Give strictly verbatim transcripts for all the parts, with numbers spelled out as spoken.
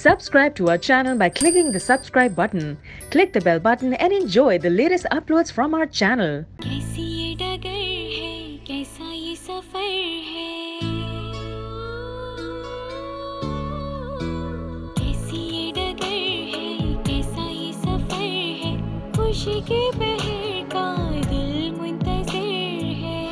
Subscribe to our channel by clicking the subscribe button. Click the bell button and enjoy the latest uploads from our channel. कैसी ये डगर है, कैसा ये सफर है, कैसी ये डगर है, कैसा ये सफर है, खुशी के बहर का दिल मुंतज़िर है,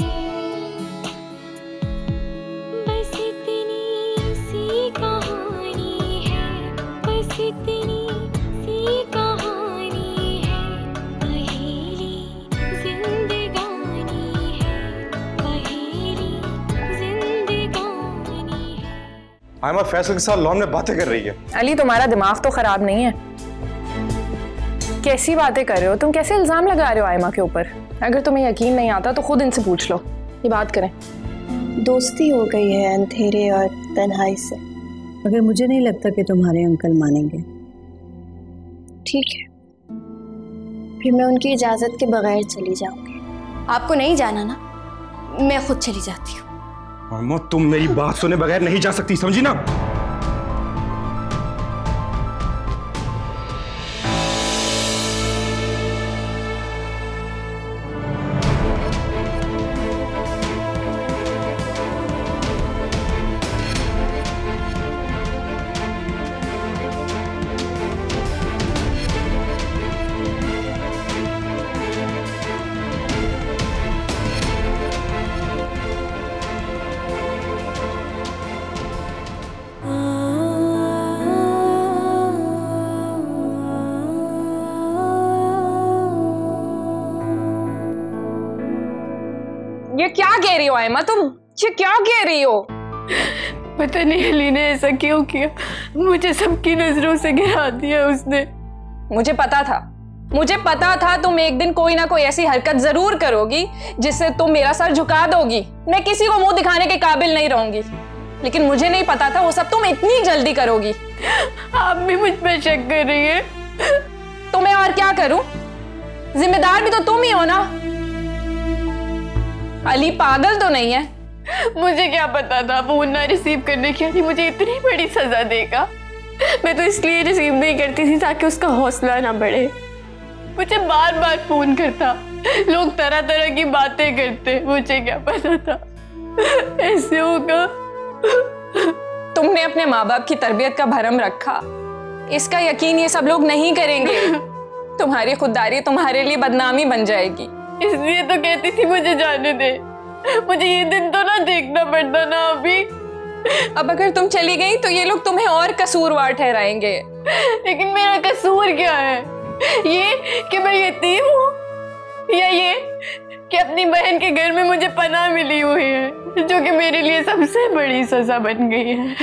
बस इतनी सी कहानी है, बस इतनी सी कहानी है, पहेली जिंदगानी है, पहेली जिंदगानी है। आयमा फैसल के साथ लॉन में बातें कर रही है। अली तुम्हारा दिमाग तो खराब नहीं है। कैसी बातें कर रहे हो तुम? कैसे इल्जाम लगा रहे हो आयमा के ऊपर? अगर तुम्हें यकीन नहीं आता तो खुद इनसे पूछ लो। ये बात करें। दोस्ती हो गई है अंधेरे और तन्हाई से। मगर मुझे नहीं लगता कि तुम्हारे अंकल मानेंगे। ठीक है, फिर मैं उनकी इजाजत के बगैर चली जाऊंगी। आपको नहीं जाना ना, मैं खुद चली जाती हूँ। आयमा तुम मेरी बात सुने बगैर नहीं जा सकती, समझी ना? ये क्या कह रही हो आयमा तुम? ये क्या कह रही हो? पता नहीं अली ने ऐसा क्यों किया, मुझे सबकी नजरों से गिरा दिया उसने। मुझे पता था, मुझे पता था तुम एक दिन कोई ना कोई ऐसी हरकत जरूर करोगी जिससे तुम मेरा सर झुका दोगी। मैं किसी को मुंह दिखाने के काबिल नहीं रहूंगी, लेकिन मुझे नहीं पता था वो सब तुम इतनी जल्दी करोगी। आप भी मुझ पर शक कर रही है? तो मैं और क्या करूं? जिम्मेदार भी तो तुम ही हो ना। अली पागल तो नहीं है? मुझे क्या पता था फोन ना रिसीव करने की मुझे इतनी बड़ी सजा देगा। मैं तो इसलिए रिसीव नहीं करती थी ताकि उसका हौसला ना बढ़े। मुझे बार बार फोन करता, लोग तरह तरह की बातें करते, मुझे क्या पता था ऐसे होगा। तुमने अपने माँ बाप की तरबियत का भरम रखा, इसका यकीन ये सब लोग नहीं करेंगे। तुम्हारी खुददारी तुम्हारे लिए बदनामी बन जाएगी। इसलिए तो कहती थी मुझे जाने दे, मुझे ये दिन तो ना देखना पड़ता ना अभी। अब अगर तुम चली गई तो ये लोग तुम्हें और कसूरवार ठहराएंगे। लेकिन मेरा कसूर क्या है? ये कि मैं यतीम हूँ, या ये कि अपनी बहन के घर में मुझे पनाह मिली हुई है, जो कि मेरे लिए सबसे बड़ी सजा बन गई है।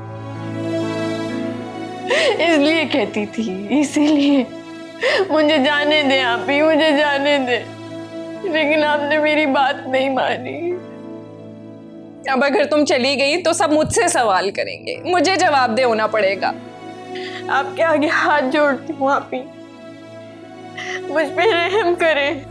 इसलिए कहती थी, इसीलिए मुझे जाने दे आप ही, मुझे जाने दे। लेकिन आपने मेरी बात नहीं मानी। अब अगर तुम चली गई तो सब मुझसे सवाल करेंगे, मुझे जवाब दे होना पड़ेगा। आपके आगे हाथ जोड़ती हूँ आप ही, मुझ पे रहम करें।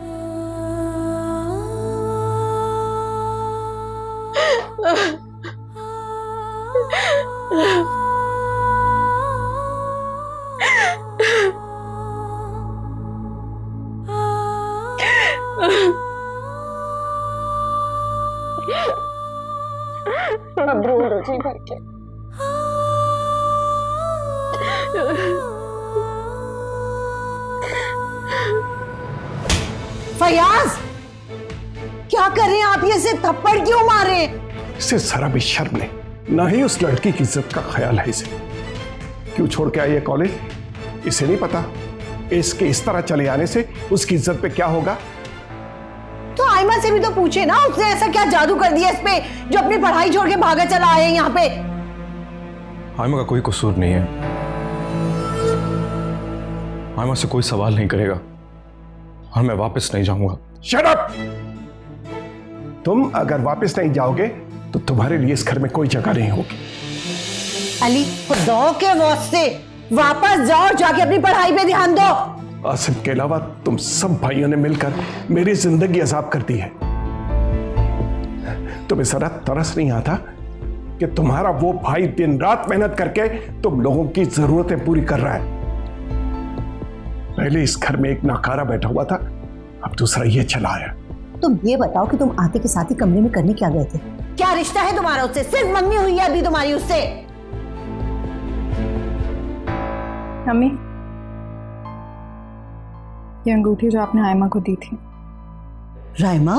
अब रो रो जी भर के। फयाज, क्या कर रहे हैं आप? ये से थप्पड़ क्यों मारे? इसे जरा भी शर्म नहीं, ना ही उस लड़की की इज्जत का ख्याल है। इसे क्यों छोड़ के आई है कॉलेज? इसे नहीं पता इसके इस तरह चले आने से उसकी इज्जत पे क्या होगा? तो आयमा से भी तो पूछे ना, उसने ऐसा क्या जादू कर दिया इस पे जो अपनी पढ़ाई छोड़ के भागा चला आए यहाँ पे? आयमा का कोई कसूर नहीं है। आयमा से कोई सवाल नहीं करेगा और मैं वापस नहीं जाऊंगा। Shut up! तुम अगर वापस नहीं जाओगे तो तुम्हारे लिए इस घर में कोई जगह नहीं होगी। अली, खुदा के वास्ते वापस जाओ, जाके अपनी पढ़ाई पे ध्यान दो। आसिफ के अलावा तुम सब भाइयों ने मिलकर मेरी जिंदगी अजाब कर दी है। तुम्हें जरा तरस नहीं आता कि तुम्हारा वो भाई दिन रात मेहनत करके तुम लोगों की जरूरतें पूरी कर रहा है। पहले इस घर में एक नाकारा बैठा हुआ था, अब दूसरा ये चला आया। तुम ये बताओ कि तुम आते के साथ ही कमरे में करने क्या गए थे? क्या रिश्ता है तुम्हारा उससे? सिर्फ मम्मी हुई है अभी तुम्हारी उससे। मम्मी, ये अंगूठी जो आपने आयमा को दी थी। रायमा?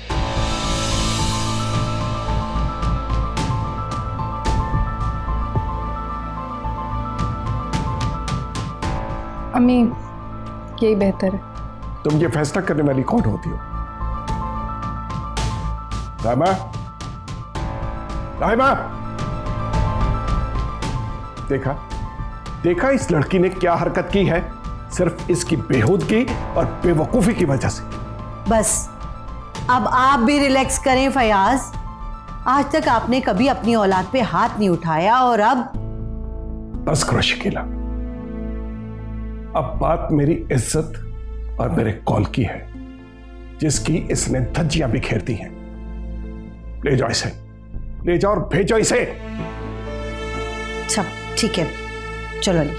अम्मी, यही बेहतर है। तुम ये फैसला करने वाली कौन होती हो? रायमा, रायमा, देखा देखा इस लड़की ने क्या हरकत की है, सिर्फ इसकी बेहूदगी और बेवकूफी की वजह से। बस अब आप भी रिलैक्स करें फयाज। आज तक आपने कभी अपनी औलाद पे हाथ नहीं उठाया और अब बस करो शकीला, अब बात मेरी इज्जत और मेरे कॉल की है, जिसकी इसने धज्जियां बिखेर दी हैं। ले जाओ इसे, ले जाओ और भेजो इसे। अच्छा ठीक है, चलो अली।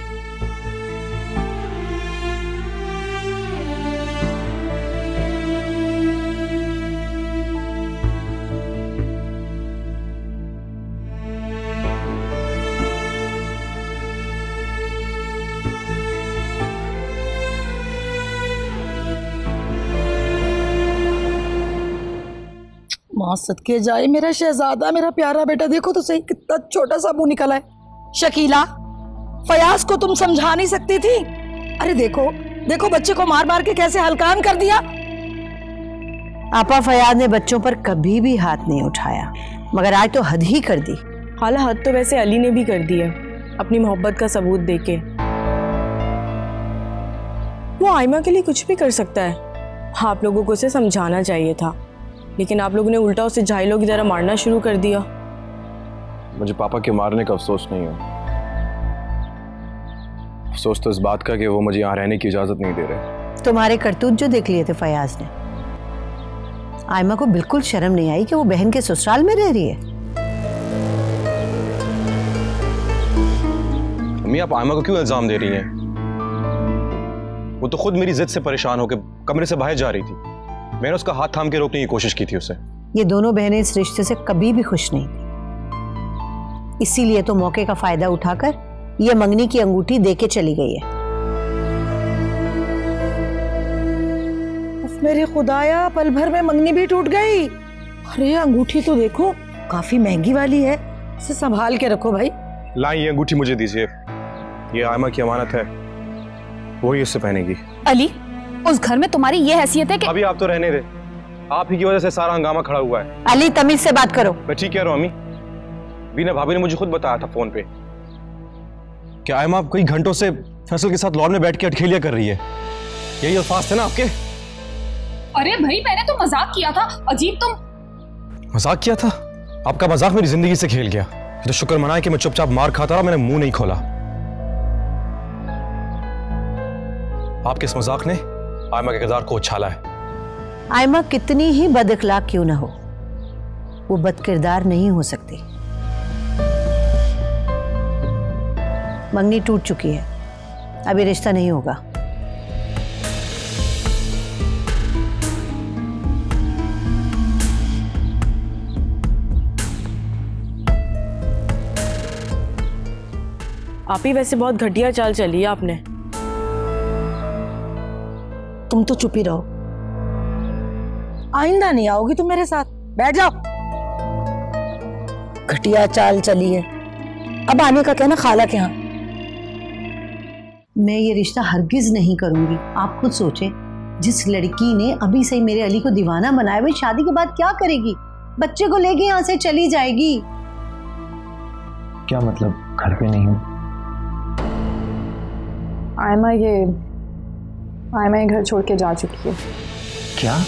मां सदके जाए मेरा शहजादा, मेरा प्यारा बेटा। देखो तो सही कितना छोटा सा मुंह निकला है। शकीला, फयाज को तुम समझा नहीं सकती थी? अरे देखो देखो बच्चे को मार मार के कैसे हलकान कर दिया। आपा, फयाज ने बच्चों पर कभी भी हाथ नहीं उठाया, मगर आज तो हद ही कर दी। हाला, हद तो वैसे अली ने भी कर दी है, अपनी मोहब्बत का सबूत देके। वो आयमा के लिए कुछ भी कर सकता है। आप लोगों को उसे समझाना चाहिए था, लेकिन आप लोगों ने उल्टा उसे जाहिलों की तरह मारना शुरू कर दिया। मुझे पापा के मारने का अफसोस नहीं है, अफसोस तो इस बात का कि वो मुझे यहाँ रहने की इजाजत नहीं दे रहे। तुम्हारे करतूत जो देख लिए थे फयाज ने, आयमा को बिल्कुल शर्म नहीं आई कि वो बहन के ससुराल में रह रही है। अम्मी, आप आयमा को क्यों इल्जाम दे रही हैं? वो तो खुद मेरी जिद से परेशान होकर कमरे से बाहर जा रही थी। मैंने उसका हाथ थाम के रोकने की कोशिश की थी उसे। ये दोनों बहनें इस रिश्ते से कभी भी खुश नहीं थी, इसीलिए तो मौके का फायदा उठाकर ये मंगनी की अंगूठी देके चली गई है। मेरे खुदाया, पल भर में मंगनी भी टूट गई। अरे अंगूठी तो देखो, काफी महंगी वाली है, इसे संभाल के रखो भाई। लाई, ये अंगूठी मुझे दीजिए, ये आयमा की अमानत है, वही इससे पहनेगी। अली, उस घर में तुम्हारी ये हैसियत है कि अभी आप तो रहने दे, आप ही की वजह से सारा हंगामा खड़ा हुआ है। अली, तमीज से बात करो। मैं ठीक कह रहा हूँ अम्मी, बीना भाभी ने मुझे खुद बताया था फोन पे कि आयमा कई घंटों से फैसल के साथ लॉन में बैठ के अटखेलियां कर रही है। यही अल्फाज थे ना आपके? अरे भाई, मैंने तो मजाक किया था। अजीब, तुम मजाक किया था? आपका मजाक मेरी जिंदगी से खेल गया। तो शुक्र मनाए कि मैं चुपचाप मार खाता रहा, मैंने मुंह नहीं खोला। आपके इस मजाक ने आयमा के किरदार को उछाला है। आयमा कितनी ही बदअखलाक क्यों ना हो, वो बदकिरदार नहीं हो सकती। मंगनी टूट चुकी है, अभी रिश्ता नहीं होगा। आप ही वैसे बहुत घटिया चाल चली है आपने। तुम तो चुप ही रहो, आइंदा नहीं आओगी तुम मेरे साथ। बैठ जाओ। घटिया चाल चली है, अब आने का कहना खाला के यहाँ। मैं ये रिश्ता हरगिज नहीं करूंगी। आप खुद सोचें, जिस लड़की ने अभी से ही मेरे अली को दीवाना बनाया, वो शादी के बाद क्या करेगी? बच्चे को लेके यहाँ से चली जाएगी। क्या मतलब घर पे नहीं हूँ? आयमा ये आयमा ये घर छोड़ के जा चुकी है। क्या?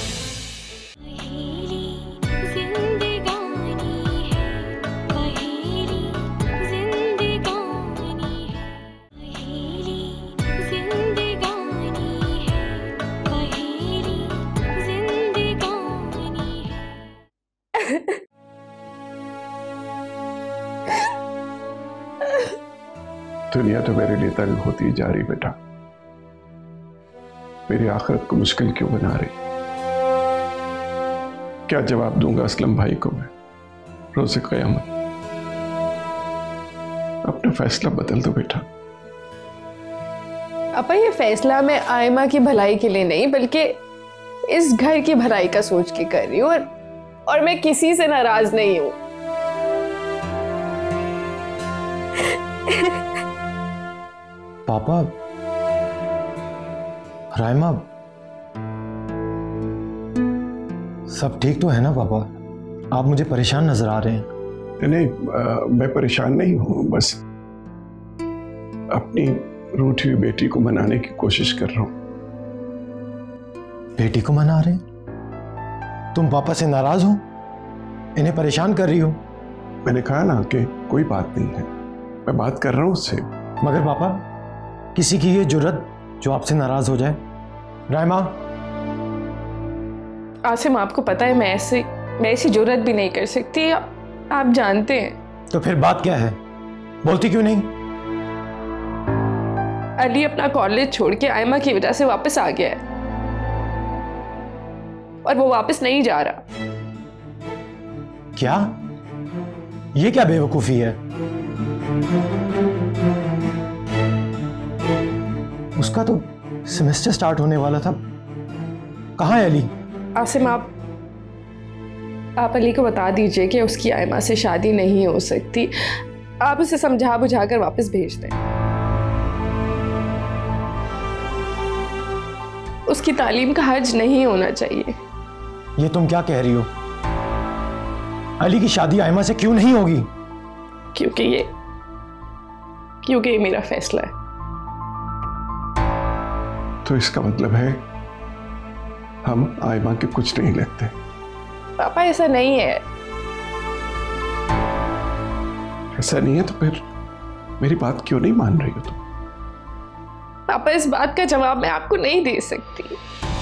दुनिया तो मेरे लिए तंग होती जा रही बेटा, मेरी आखिरत को मुश्किल क्यों बना रही? क्या जवाब दूंगा असलम भाई को मैं रोज़े क़यामत? अपना फैसला बदल दो बेटा। अपा ये फैसला मैं आयमा की भलाई के लिए नहीं बल्कि इस घर की भलाई का सोच के कर रही हूँ, और, और मैं किसी से नाराज नहीं हूँ। पापा, राइमा, सब ठीक तो है ना पापा? आप मुझे परेशान नजर आ रहे हैं। नहीं, आ, मैं परेशान नहीं हूं, बस अपनी रूठी हुई बेटी को मनाने की कोशिश कर रहा हूं। बेटी को मना रहे हैं? तुम पापा से नाराज हो? इन्हें परेशान कर रही हो? मैंने कहा ना कि कोई बात नहीं है, मैं बात कर रहा हूं उससे। मगर पापा, किसी की ये जुर्रत जो आपसे नाराज हो जाए? राइमा, आसिम, आपको पता है मैं ऐसे मैं ऐसी जुर्रत भी नहीं कर सकती, आ, आप जानते हैं। तो फिर बात क्या है? बोलती क्यों नहीं? अली अपना कॉलेज छोड़ के आयमा की वजह से वापस आ गया है और वो वापस नहीं जा रहा। क्या? ये क्या बेवकूफी है? उसका तो सेमेस्टर स्टार्ट होने वाला था। कहाँ है अली? आसिम, आप आप अली को बता दीजिए कि उसकी आयमा से शादी नहीं हो सकती। आप उसे समझा बुझाकर वापस भेज दें। उसकी तालीम का हर्ज नहीं होना चाहिए। ये तुम क्या कह रही हो? अली की शादी आयमा से क्यों नहीं होगी? क्योंकि ये क्योंकि ये मेरा फैसला है। तो इसका मतलब है हम आयमा के कुछ नहीं लगते? पापा, ऐसा नहीं है। ऐसा नहीं है तो फिर मेरी बात क्यों नहीं मान रही हो तुम? पापा, इस बात का जवाब मैं आपको नहीं दे सकती।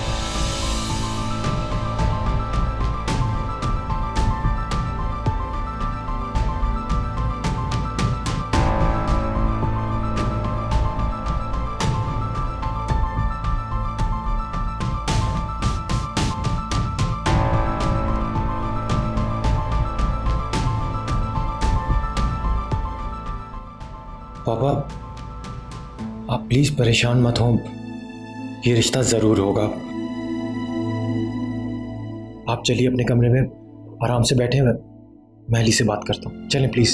पापा, आप प्लीज परेशान मत हो, ये रिश्ता जरूर होगा। आप चलिए अपने कमरे में आराम से बैठे हुए, मैं अली से बात करता हूँ। चलें प्लीज।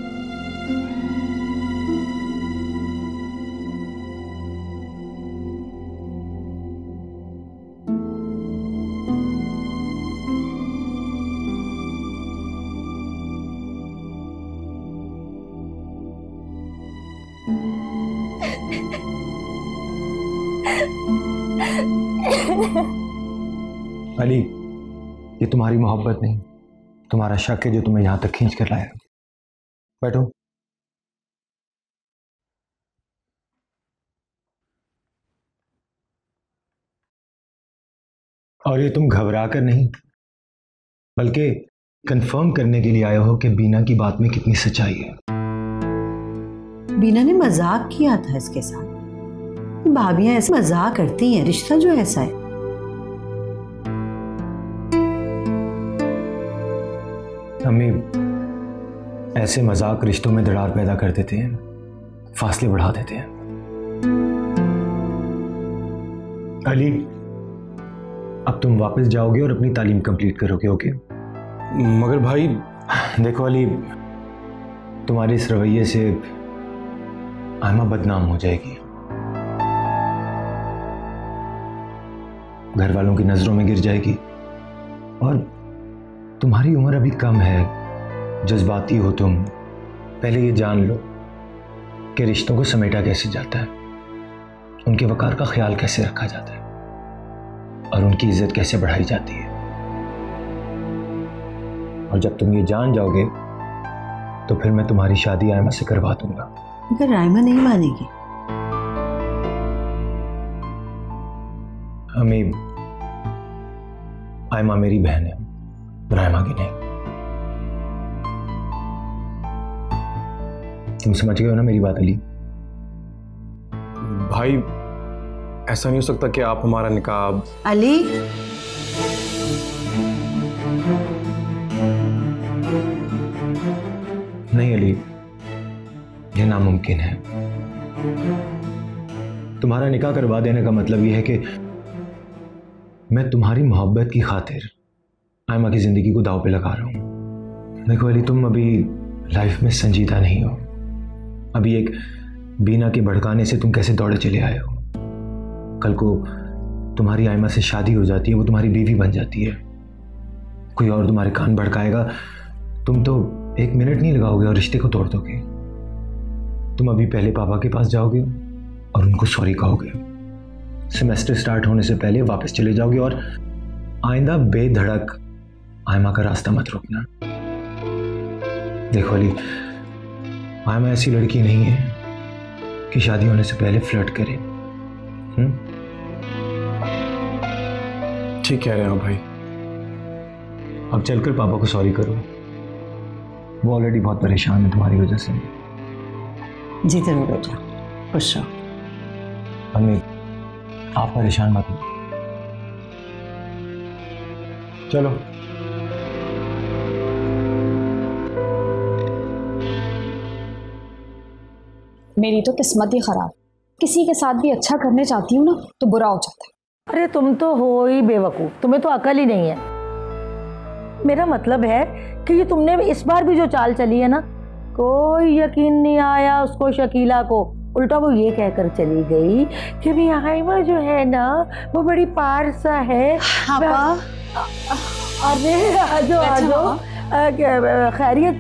अली, ये तुम्हारी मोहब्बत नहीं, तुम्हारा शक है जो तुम्हें यहां तक खींच कर लाया। बैठो। और ये तुम घबरा कर नहीं बल्कि कंफर्म करने के लिए आए हो कि बीना की बात में कितनी सच्चाई है। बीना ने मजाक किया था इसके साथ। भाभियां ऐसे मजाक करती हैं, रिश्ता जो ऐसा है। अम्मी, ऐसे मजाक रिश्तों में दरार पैदा कर देते हैं, फासले बढ़ा देते हैं। अली, अब तुम वापस जाओगे और अपनी तालीम कंप्लीट करोगे, ओके? मगर भाई, देखो अली, तुम्हारे इस रवैये से आयमा बदनाम हो जाएगी, घर वालों की नजरों में गिर जाएगी, और तुम्हारी उम्र अभी कम है, जज्बाती हो तुम। पहले ये जान लो कि रिश्तों को समेटा कैसे जाता है, उनके वकार का ख्याल कैसे रखा जाता है और उनकी इज्जत कैसे बढ़ाई जाती है। और जब तुम ये जान जाओगे तो फिर मैं तुम्हारी शादी आयमा से करवा दूंगा। मगर रायमा नहीं मानेगी। अम्मी, आयमा मेरी बहन है, रायमा की नहीं। तुम समझ गए हो ना मेरी बात अली? भाई ऐसा नहीं हो सकता कि आप हमारा निकाह। अली, नहीं अली, यह नामुमकिन है। तुम्हारा निकाह करवा देने का मतलब यह है कि मैं तुम्हारी मोहब्बत की खातिर आयमा की जिंदगी को दाव पे लगा रहा हूं। देखो अली, तुम अभी लाइफ में संजीदा नहीं हो। अभी एक बीना के भड़काने से तुम कैसे दौड़े चले आए हो। कल को तुम्हारी आयमा से शादी हो जाती है, वो तुम्हारी बीवी बन जाती है, कोई और तुम्हारे कान भड़काएगा, तुम तो एक मिनट नहीं लगाओगे और रिश्ते को तोड़ दोगे। तुम अभी पहले पापा के पास जाओगे और उनको सॉरी कहोगे। सेमेस्टर स्टार्ट होने से पहले वापस चले जाओगे और आइंदा बेधड़क आयमा का रास्ता मत रोकना। देखो अली, आयमा ऐसी लड़की नहीं है कि शादी होने से पहले फ्लर्ट करे। हम्म ठीक कह रहे हो भाई। अब चलकर पापा को सॉरी करो, वो ऑलरेडी बहुत परेशान है तुम्हारी वजह से। जी जरूर बेटा, खुश रहो। अम्मी, आप परेशान मत हो। चलो। मेरी तो किस्मत ही खराब, किसी के साथ भी अच्छा करने चाहती हूँ ना तो बुरा हो जाता है। अरे तुम तो हो ही बेवकूफ, तुम्हें तो अकल ही नहीं है। मेरा मतलब है कि ये तुमने इस बार भी जो चाल चली है ना, कोई यकीन नहीं आया उसको शकीला को। उल्टा वो ये कहकर चली गई कि भी आयमा जो है ना वो बड़ी पारसा है। आपा, अरे आजो आजो, खैरियत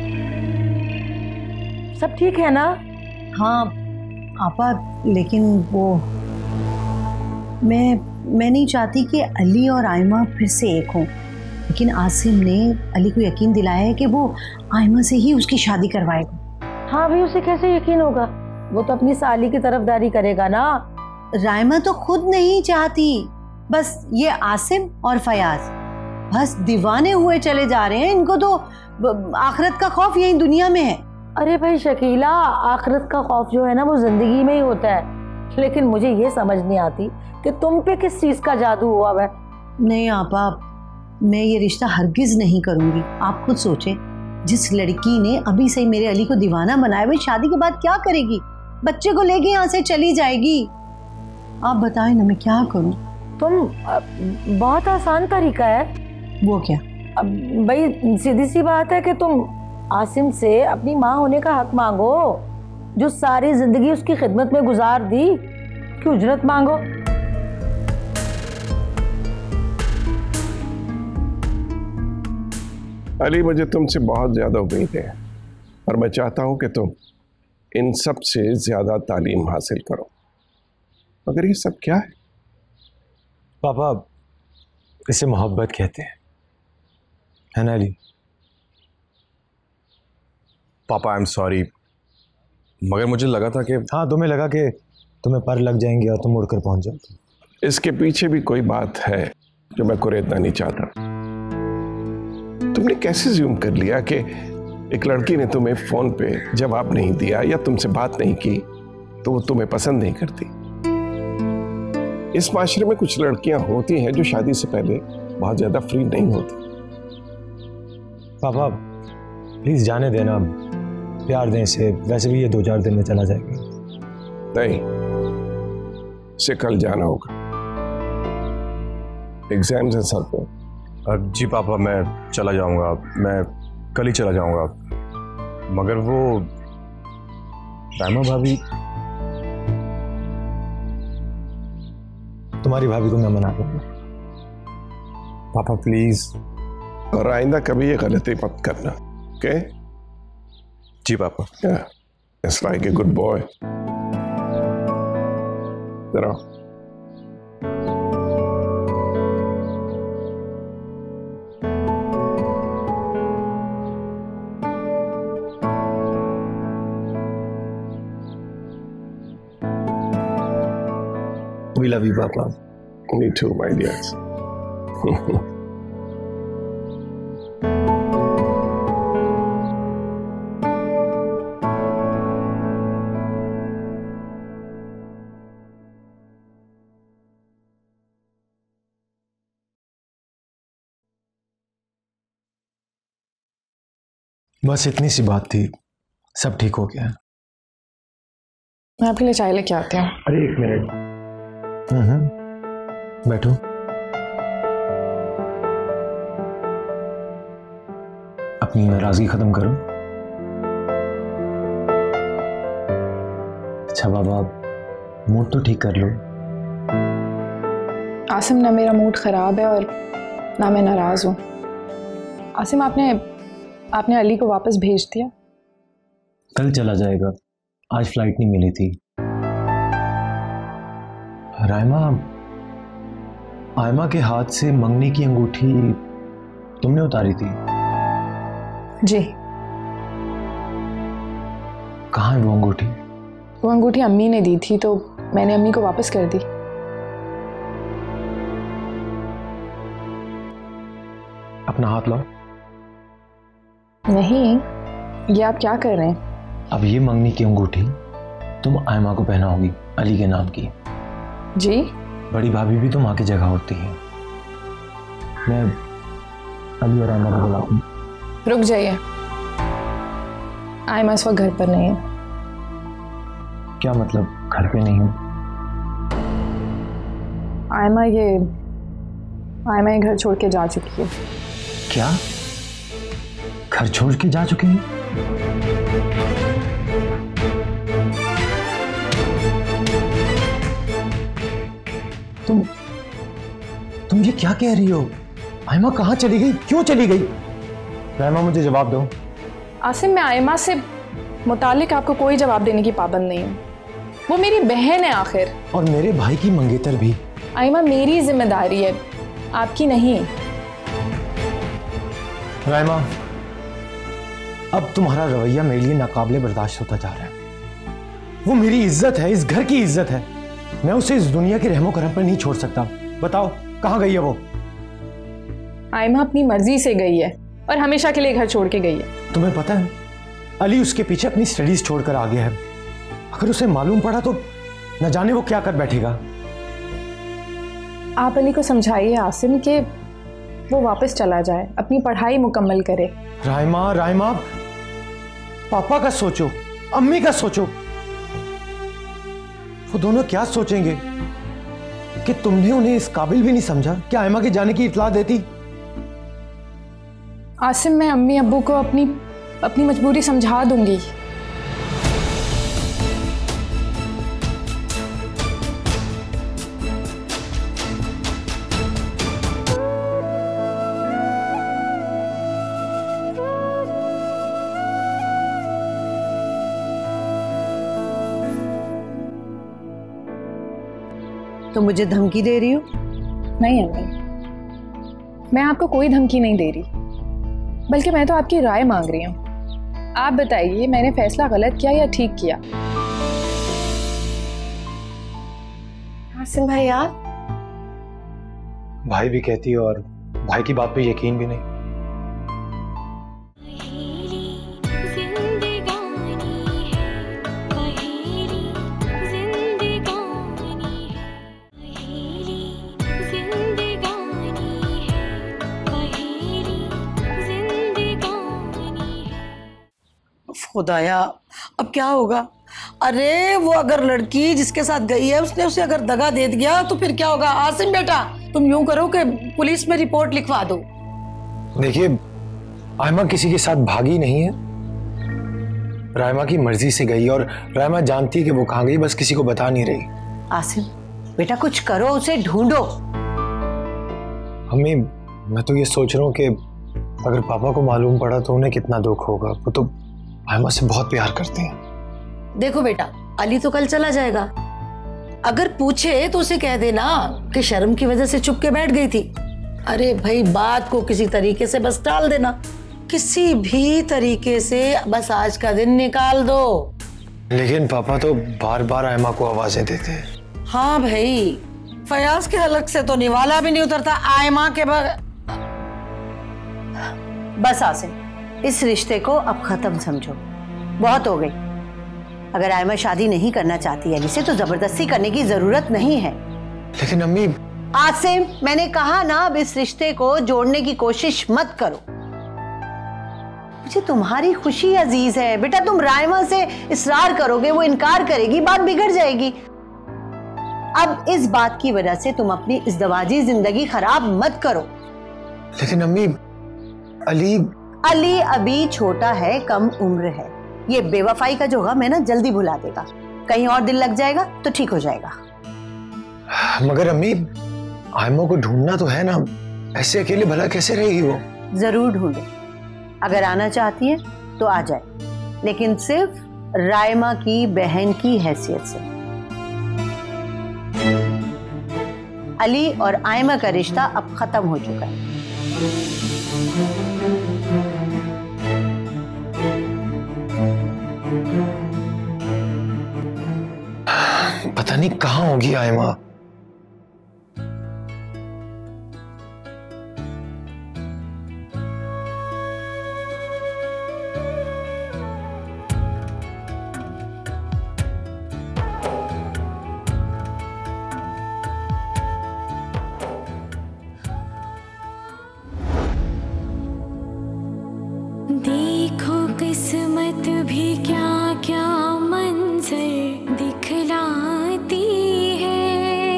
सब ठीक है ना? हाँ आपा, लेकिन वो मैं मैं नहीं चाहती कि अली और आयमा फिर से एक हों। लेकिन आसिम ने अली को यकीन दिलाया है कि वो आयमा से ही उसकी शादी करवाएगा। हाँ भाई, उसे कैसे यकीन होगा? वो तो अपनी साली की तरफदारी करेगा ना। रायमा तो खुद नहीं चाहती, बस ये आसिम और फयाज बस दीवाने हुए चले जा रहे हैं। इनको तो आखिरत का खौफ यही दुनिया में है। अरे भाई शकीला, आखिरत का खौफ जो है ना वो जिंदगी में ही होता है। लेकिन मुझे ये समझ नहीं आती कि तुम पे किस चीज का जादू हुआ है। नहीं आपा, मैं ये रिश्ता हरगिज नहीं करूंगी। आप खुद सोचे, जिस लड़की ने अभी से मेरे अली को दीवाना बनाया, वो शादी के बाद क्या करेगी? बच्चे को लेके यहाँ से चली जाएगी। आप बताएं ना, मैं क्या करूं? तुम बहुत आसान तरीका है। वो क्या? अब भाई सीधी सी बात है कि तुम आसिम से अपनी माँ होने का हक मांगो। जो सारी जिंदगी उसकी खिदमत में गुजार दी, कि उजरत मांगो। अली, मुझे तुमसे बहुत ज्यादा उम्मीद है और मैं चाहता हूं कि तुम इन सब से ज्यादा तालीम हासिल करो। मगर ये सब क्या है? पापा, इसे मोहब्बत कहते हैं, है ना अली? पापा आई एम सॉरी, मगर मुझे लगा था कि हाँ, तुम्हें लगा कि तुम्हें पर लग जाएंगे और तुम मुड़कर पहुंच जाओगे। इसके पीछे भी कोई बात है जो मैं कुरेदना नहीं चाहता। तुमने कैसे ज़ूम कर लिया कि एक लड़की ने तुम्हें फोन पे जवाब नहीं दिया या तुमसे बात नहीं की तो वो तुम्हें पसंद नहीं करती? इस माशरे में कुछ लड़कियां होती हैं जो शादी से पहले बहुत ज्यादा फ्री नहीं होती। पापा प्लीज जाने देना, प्यार दें इसे, वैसे भी ये दो चार दिन में चला जाएगा। नहीं, इसे कल जाना होगा, एग्जाम्स हैं सर पे। जी पापा, मैं चला जाऊंगा, मैं कल ही चला जाऊंगा। मगर वो रामा भाभी, तुम्हारी भाभी को मैं मना दूंगा। पापा प्लीज। और आइंदा कभी ये गलती मत करना, ओके? जी पापा। It's like a good boy. जरा We love you, Papa. Me too, my dears. बस इतनी सी बात थी, सब ठीक हो गया। मैं आपके लिए चाय लेके आती हूँ। अरे एक मिनट। हम्म बैठो। अपनी नाराजगी खत्म करो। अच्छा बाबा, मूड तो ठीक कर लो। आसिम, ना मेरा मूड ख़राब है और ना मैं नाराज़ हूँ। आसिम, आपने आपने अली को वापस भेज दिया? कल चला जाएगा, आज फ्लाइट नहीं मिली थी। रायमा, आयमा के हाथ से मंगनी की अंगूठी तुमने उतारी थी? जी। कहाँ है वो अंगूठी? वो अंगूठी अम्मी ने दी थी तो मैंने अम्मी को वापस कर दी। अपना हाथ लाओ। नहीं, ये आप क्या कर रहे हैं? अब ये मंगनी की अंगूठी तुम आयमा को पहनाओगी, अली के नाम की। जी? बड़ी भाभी भी तो माँ की जगह होती है। मैं अली और आयमा को बुलाऊं? रुक जाइए, आयमा इस वक्त घर पर नहीं है। क्या मतलब घर पे नहीं हूँ? आयमा ये आयमा ये घर छोड़ के जा चुकी है। क्या? घर छोड़ के जा चुकी है? तुम तुम ये क्या कह रही हो? आयमा कहाँ चली गई, क्यों चली गई? आयमा मुझे जवाब दो। आसिम, मैं आयमा से मुतालिक आपको कोई जवाब देने की पाबंद नहीं हूँ। वो मेरी बहन है आखिर। और मेरे भाई की मंगेतर भी। आयमा मेरी जिम्मेदारी है, आपकी नहीं। रायमा, अब तुम्हारा रवैया मेरे लिए नाकाबिले बर्दाश्त होता जा रहा है। वो मेरी इज्जत है, इस घर की इज्जत है। मैं उसे इस दुनिया के रहमो करम पर नहीं छोड़ सकता। बताओ कहाँ गई है वो? आयमा अपनी मर्जी से गई है और हमेशा के लिए घर छोड़ के गई है। तुम्हें पता है, अली उसके पीछे अपनी स्टडीज छोड़कर आ गया है। अगर उसे मालूम पड़ा तो न जाने वो क्या कर बैठेगा। आप अली को समझाइए आसिम कि वो वापस चला जाए, अपनी पढ़ाई मुकम्मल करे। रायमा, रायमा, पापा का सोचो, अम्मी का सोचो। वो दोनों क्या सोचेंगे कि तुमने उन्हें इस काबिल भी नहीं समझा कि आयमा के जाने की इत्तला देती। आसिम, मैं अम्मी अब्बू को अपनी अपनी मजबूरी समझा दूंगी। तो मुझे धमकी दे रही हो? नहीं अम्मी, मैं आपको कोई धमकी नहीं दे रही, बल्कि मैं तो आपकी राय मांग रही हूँ। आप बताइए, मैंने फैसला गलत किया या ठीक किया? आसिम भाई, आप? भाई भी कहती है और भाई की बात पे यकीन भी नहीं। खुदाया, अब क्या होगा? अरे वो अगर लड़की जिसके साथ गई है उसने उसे अगर दगा दे दिया तो फिर क्या होगा? आसिम बेटा, तुम यूं करो कि पुलिस में रिपोर्ट लिखवा दो। देखिए, आयमा किसी के साथ भागी नहीं है। रायमा की मर्जी से गई और रायमा जानती है कि वो कहाँ गई, बस किसी को बता नहीं रही। आसिम बेटा, कुछ करो, उसे ढूंढो। अम्मी, मैं तो ये सोच रहा हूँ कि अगर पापा को मालूम पड़ा तो उन्हें कितना दुख होगा। वो तो आयमा से बहुत प्यार करते हैं। देखो बेटा, अली तो कल चला जाएगा। अगर पूछे तो उसे कह देना कि शर्म की वजह से चुप के बैठ गई थी। अरे भाई, बात को किसी तरीके से बस टाल देना, किसी भी तरीके से बस आज का दिन निकाल दो। लेकिन पापा तो बार बार आयमा को आवाजें देते हैं। हाँ भाई, फयाज के हलक से तो निवाला भी नहीं उतरता आयमा के बगैर। बस आसिम, इस रिश्ते को अब खत्म समझो, बहुत हो गई। अगर आयमा शादी नहीं करना चाहती है अली से तो जबरदस्ती करने की जरूरत नहीं है। लेकिन अम्मी। आसिम, मैंने कहा ना, अब इस रिश्ते को जोड़ने की कोशिश मत करो। मुझे तुम्हारी खुशी अजीज है बेटा। तुम रायमा से इसरार करोगे, वो इनकार करेगी, बात बिगड़ जाएगी। अब इस बात की वजह से तुम अपनी इज़्दवाजी जिंदगी खराब मत करो। लेकिन अम्मी, अली अली अभी छोटा है, कम उम्र है। ये बेवफाई का जो गम है ना जल्दी भुला देगा। कहीं और दिल लग जाएगा तो ठीक हो जाएगा। मगर अम्मी, आयमा को ढूंढना तो है ना, ऐसे अकेले भला कैसे रहेगी वो? जरूर ढूंढे, अगर आना चाहती है तो आ जाए, लेकिन सिर्फ रायमा की बहन की हैसियत से। अली और आयमा का रिश्ता अब खत्म हो चुका है। पता नहीं कहां होगी आयमा। देखो किस्मत भी क्या क्या मंजर दिखलाती है,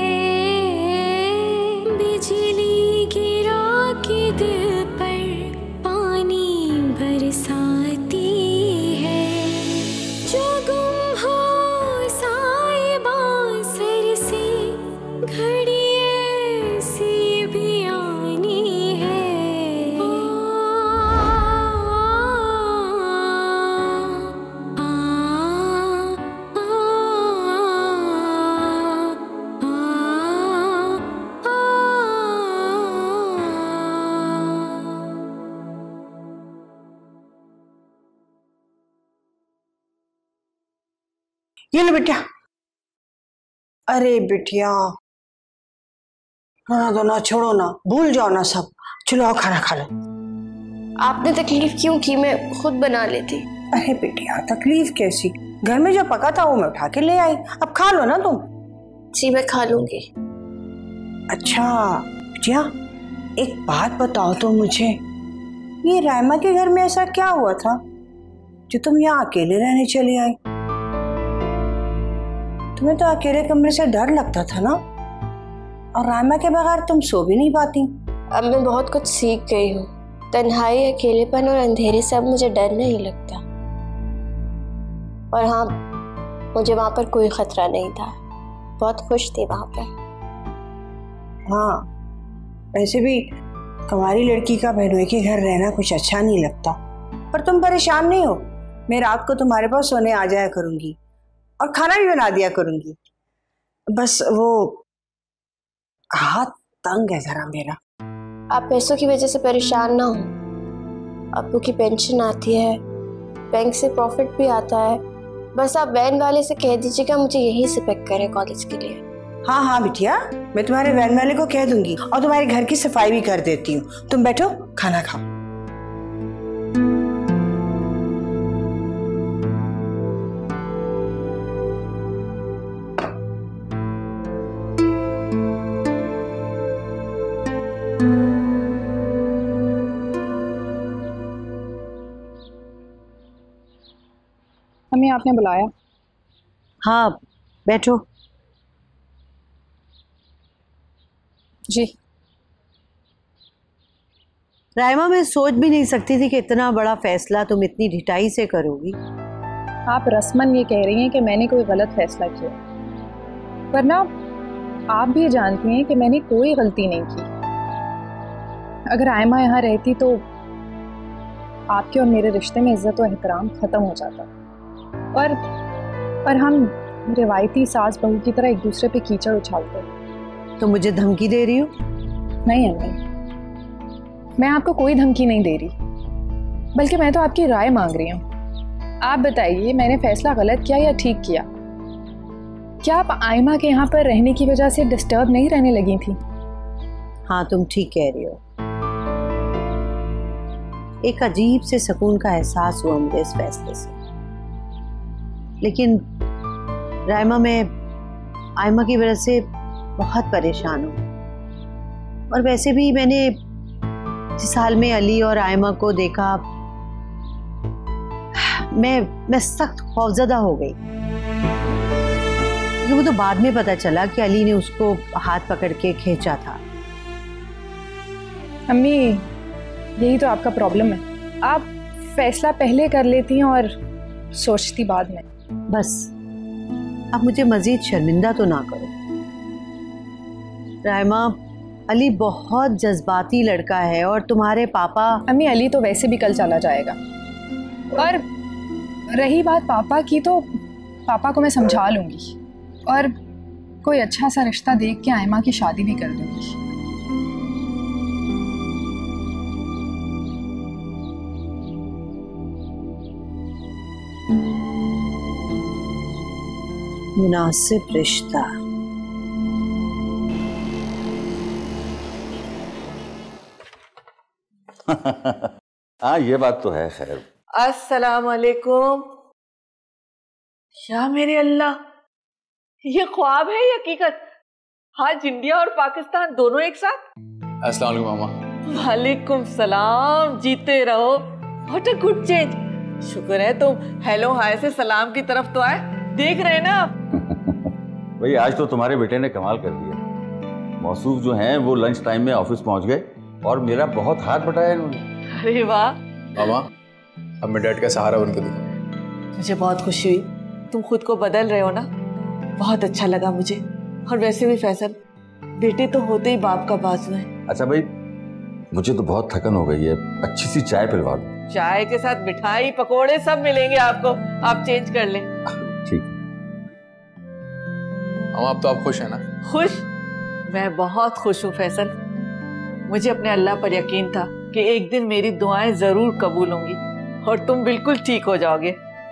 बिजली गिरा के दिल पर पानी बरसाती है, जो गुम हो साहिबा सर से घड़ी ऐसी भी आनी है। ये लो बिटिया। अरे बिटिया, रोना धोना छोड़ो ना, भूल जाओ ना सब। चलो आओ खाना खा लो। आपने तकलीफ क्यों की, मैं खुद बना लेती। अरे बिटिया तकलीफ कैसी, घर में जो पका था वो मैं उठा के ले आई, अब खा लो ना तुम। जी मैं खा लूंगी। अच्छा बिटिया, एक बात बताओ तो मुझे, ये रायमा के घर में ऐसा क्या हुआ था जो तुम यहाँ अकेले रहने चली आई? तुम्हें तो अकेले कमरे से डर लगता था ना, और रायमा के बगैर तुम सो भी नहीं पाती। अब मैं बहुत कुछ सीख गई हूँ। तन्हाई, अकेलेपन और अंधेरे से अब मुझे डर नहीं लगता। और हाँ, मुझे वहां पर कोई खतरा नहीं था, बहुत खुश थी वहां पर। हाँ वैसे भी तुम्हारी लड़की का बहनोई के घर रहना कुछ अच्छा नहीं लगता, पर तुम परेशान नहीं हो। मैं रात को तुम्हारे पास सोने आ जाया करूंगी और खाना भी बना दिया करूंगी। बस वो हाथ तंग है जरा मेरा। आप पैसों की वजह से परेशान ना हो। अब्बू की पेंशन आती है, बैंक से प्रॉफिट भी आता है। बस आप वैन वाले से कह दीजिएगा मुझे यहीं से पिक करे कॉलेज के लिए। हाँ हाँ बिटिया, मैं तुम्हारे वैन वाले को कह दूंगी और तुम्हारे घर की सफाई भी कर देती हूँ। तुम बैठो खाना खाओ। हमें आपने बुलाया? हाँ बैठो। जी। रायमा, मैं सोच भी नहीं सकती थी कि इतना बड़ा फैसला तुम इतनी ढिठाई से करोगी। आप रस्मन ये कह रही हैं कि मैंने कोई गलत फैसला किया, पर ना आप भी जानती हैं कि मैंने कोई गलती नहीं की। अगर आयमा यहाँ रहती तो आपके और मेरे रिश्ते में इज्जत और एहतराम खत्म हो जाता, पर पर हम रिवायती सास बहू की तरह एक दूसरे पे कीचड़ उछालते। तो मुझे धमकी दे रही हो? नहीं अम्मी, मैं आपको कोई धमकी नहीं दे रही, बल्कि मैं तो आपकी राय मांग रही हूँ। आप बताइए, मैंने फैसला गलत किया या ठीक किया? क्या आप आयमा के यहाँ पर रहने की वजह से डिस्टर्ब नहीं रहने लगी थी? हाँ तुम ठीक कह रही हो। एक अजीब से सुकून का एहसास हुआ मुझे इस फैसले से। लेकिन रायमा, मैं आयमा की वजह से बहुत परेशान हूँ। और वैसे भी मैंने जिस हाल में अली और आयमा को देखा, मैं मैं सख्त खौफजदा हो गई। वो तो बाद में पता चला कि अली ने उसको हाथ पकड़ के खींचा था। अम्मी, यही तो आपका प्रॉब्लम है, आप फैसला पहले कर लेती हैं और सोचती बाद में। बस अब मुझे मजीद शर्मिंदा तो ना करो रायमा। अली बहुत जज्बाती लड़का है और तुम्हारे पापा। अम्मी, अली तो वैसे भी कल चला जाएगा, और रही बात पापा की तो पापा को मैं समझा लूंगी और कोई अच्छा सा रिश्ता देख के आयमा की शादी भी कर दूंगी। मुनासिब रिश्ता। हाँ ये बात तो है। खैर, अस्सलाम वालेकुम। या मेरे अल्लाह, ये ख्वाब है या हकीकत? आज इंडिया और पाकिस्तान दोनों एक साथ। अस्सलाम वालेकुम मामा। वालेकुम सलाम, जीते रहो। What a good change. शुक्र है तुम हेलो हाय से सलाम की तरफ तो आए। देख रहे हैं ना आप। भाई आज तो तुम्हारे बेटे ने कमाल कर दिया। मौसूफ जो हैं वो लंच टाइम में ऑफिस पहुंच गए और मेरा बहुत हाथ बटाया इन्होंने। अरे वाह मामा, अब मैं डैड का सहारा बनकर दिखा। मुझे बहुत खुशी हुई, तुम खुद को बदल रहे हो ना, बहुत अच्छा लगा मुझे। और वैसे भी फैसल, बेटे तो होते ही बाप का बाजू है। अच्छा भाई, मुझे तो बहुत थकन हो गई है, अच्छी सी चाय पिलवा दो। चाय के साथ मिठाई पकोड़े सब मिलेंगे आपको, आप चेंज कर लें। ठीक। मामा अब तो आप खुश हैं ना? खुश? मैं बहुत खुश हूँ फैसल। मुझे अपने अल्लाह पर यकीन था कि एक दिन मेरी दुआएं जरूर कबूल होंगी और तुम बिल्कुल ठीक हो जाओगे।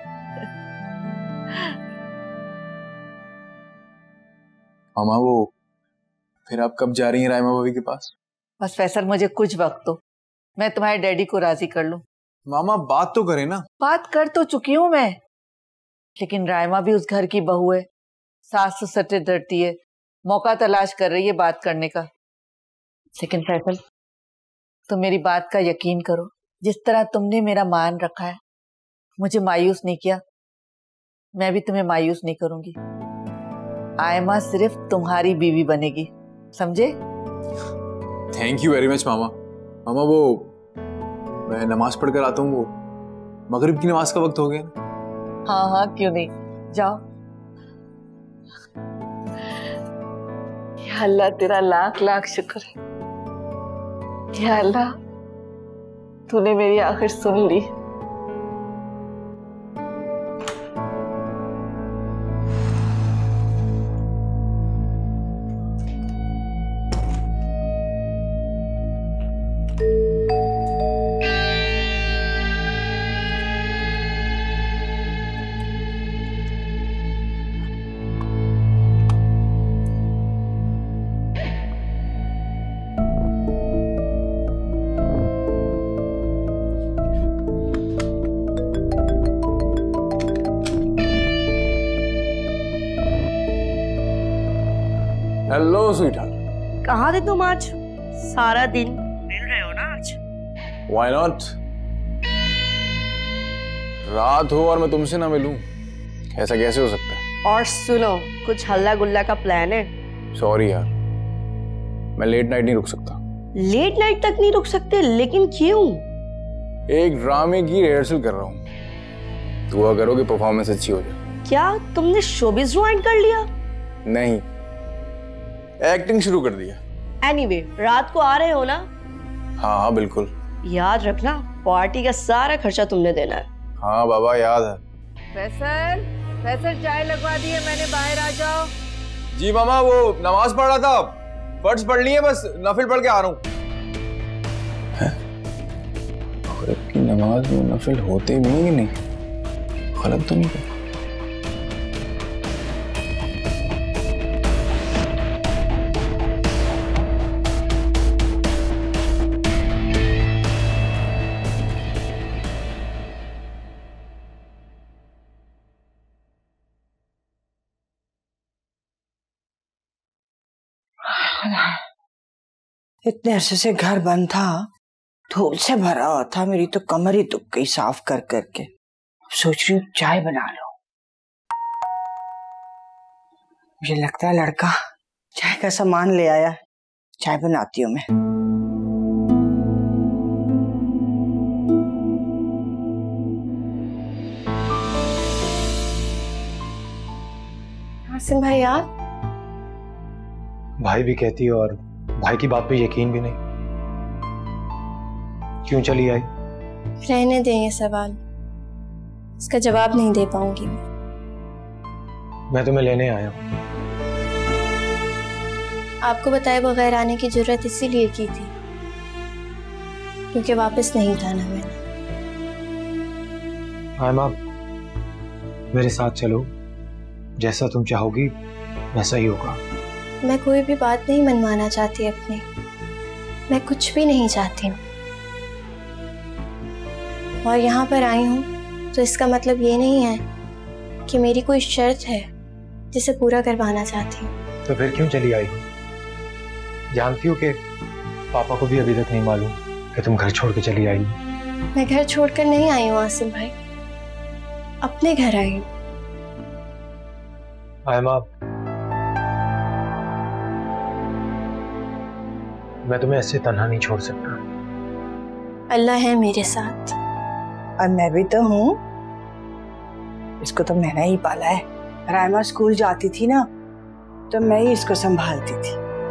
मामा वो फिर आप कब जा रही हैं रायमा भाभी के पास? बस फैसल मुझे कुछ वक्त दो, मैं तुम्हारे डैडी को राजी कर लूं। मामा बात तो करें ना। बात कर तो चुकी हूं मैं, लेकिन रायमा भी उस घर की बहू है, सास ससुर से डरती है, मौका तलाश कर रही है बात करने का। लेकिन फैसल, तुम मेरी बात का यकीन करो, जिस तरह तुमने मेरा मान रखा है, मुझे मायूस नहीं किया, मैं भी तुम्हें मायूस नहीं करूंगी। आयमा सिर्फ तुम्हारी बीवी बनेगी, समझे? थैंक यू वेरी मच मामा। मामा वो मैं नमाज पढ़कर आता हूँ, वो मगरिब की नमाज का वक्त हो गया ना। हाँ हाँ क्यों नहीं, जाओ। या अल्लाह तेरा लाख लाख शुक्र है। या अल्लाह तूने मेरी आखिर सुन ली। Hello sweetheart. कहाँ थे तुम आज? सारा दिन मिल रहे हो ना आज? Why not? रात हो और मैं तुमसे ना मिलूं, ऐसा कैसे हो सकता है? और सुनो, कुछ हल्ला गुल्ला का प्लान है? सॉरी यार, मैं लेट नाइट नहीं रुक सकता। लेट नाइट तक नहीं रुक सकते? लेकिन क्यों? एक ड्रामे की रिहर्सल कर रहा हूँ, दुआ करो कि परफॉर्मेंस अच्छी हो जाए। क्या तुमने शोबिज ज्वाइन कर लिया? नहीं, एक्टिंग शुरू कर दिया। एनीवे, रात को आ रहे हो ना? हाँ हाँ बिल्कुल। याद रखना, पार्टी का सारा खर्चा तुमने देना है। हाँ बाबा याद है। फैसल, फैसल चाय लगवा दी है मैंने, बाहर आ जाओ। जी मामा, वो नमाज पढ़ रहा था, फर्ज पढ़ लिए, बस नफिल पढ़ के आ रहा हूँ। मगरिब की नमाज में नफिल होते भी नहीं, नहीं गलत तो नहीं कर? इतने अरसे से घर बंद था, धूल से भरा हुआ था, मेरी तो कमर ही दुख गई साफ कर करके। सोच रही हूँ चाय बना लो। मुझे लगता है लड़का चाय का सामान ले आया। चाय बनाती हूँ मैं। आसिम भाई आप? भाई भी कहती है और भाई की बात पे यकीन भी नहीं। क्यों चली आई? रहने दें ये सवाल, इसका जवाब नहीं दे पाऊंगी मैं। मैं तुम्हें लेने आया हूँ। आपको बताए बगैर आने की जरूरत इसीलिए की थी क्योंकि वापस नहीं जाना मैंने। आयमा, मेरे साथ चलो, जैसा तुम चाहोगी वैसा ही होगा। मैं कोई भी बात नहीं मनवाना चाहती अपनी, मैं कुछ भी नहीं चाहती हूँ। और यहाँ पर आई हूँ तो इसका मतलब ये नहीं है कि मेरी कोई शर्त है जिसे पूरा करवाना चाहती हूँ। तो फिर क्यों चली आई हो? जानती हो कि पापा को भी अभी तक नहीं मालूम कि तुम घर छोड़ के चली आई हो। मैं घर छोड़कर नहीं आई हूँ आसिम भाई, अपने घर आई हूँ। आयमा, मैं तुम्हें ऐसे तन्हा नहीं छोड़ सकता। अल्लाह है मेरे साथ और मैं भी तो हूँ। इसको तो मैंने ही पाला है। रायमा स्कूल जाती थी ना तो मैं ही इसको संभालती थी।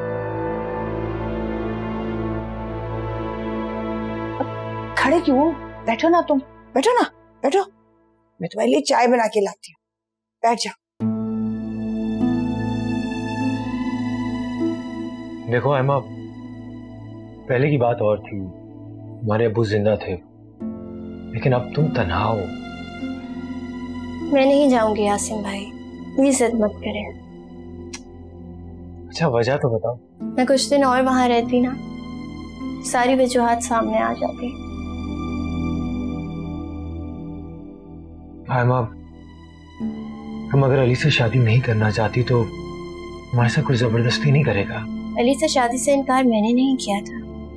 अब खड़े क्यों हो? बैठो ना तुम, बैठो ना, बैठो। मैं तुम्हारे लिए चाय बना के लाती हूँ, बैठ जाओ। देखो अम्मा, पहले की बात और थी, हमारे अब्बू जिंदा थे, लेकिन अब तुम तन्हा हो। मैं नहीं जाऊंगी आसिम भाई, प्लीज जिद मत करें। अच्छा वजह तो बताओ। मैं कुछ दिन और वहां रहती ना, सारी वजूहात सामने आ जाती। अम्मा, हम अगर अली से शादी नहीं करना चाहती तो हमारे साथ कोई जबरदस्ती नहीं करेगा। अली से शादी से इनकार मैंने नहीं किया था।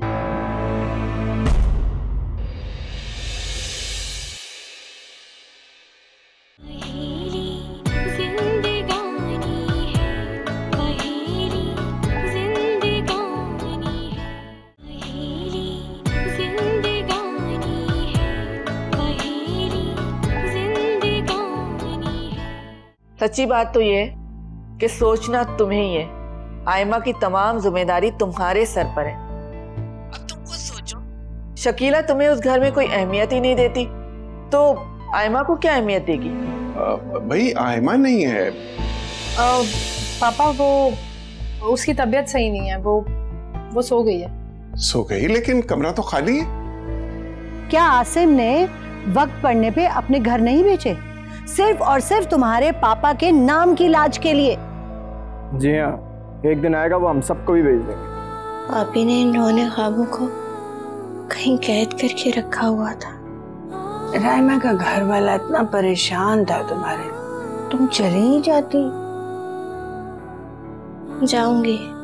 सच्ची बात तो ये कि सोचना तुम्हें ही है। आयमा की तमाम जिम्मेदारी तुम्हारे सर पर है। अब तुम खुद सोचो, शकीला तुम्हें उस घर में कोई अहमियत ही नहीं देती तो आयमा को क्या अहमियत देगी? भाई आयमा नहीं है। आ, पापा वो उसकी तबीयत सही नहीं है, वो वो सो गई है। सो गई? लेकिन कमरा तो खाली है। क्या आसिम ने वक्त पड़ने पे अपने घर नहीं बेचे, सिर्फ और सिर्फ तुम्हारे पापा के नाम की लाज के लिए? जी हाँ, एक दिन आएगा वो हम सबको भी भेज देंगे। पापी ने इन रोने ख्वाबों को कहीं कैद करके रखा हुआ था। रायमा का घर वाला इतना परेशान था तुम्हारे, तुम चली ही जाती। जाऊंगी